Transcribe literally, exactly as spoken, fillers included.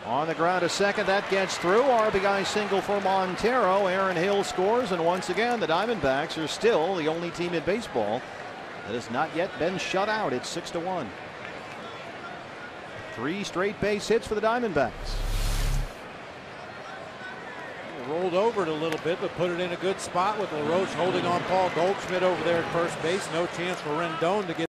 On the ground to second, that gets through. R B I single for Montero. Aaron Hill scores, and once again the Diamondbacks are still the only team in baseball that has not yet been shut out. It's six to one. Three straight base hits for the Diamondbacks. Rolled over it a little bit, but put it in a good spot with LaRoche holding on Paul Goldschmidt over there at first base. No chance for Rendon to get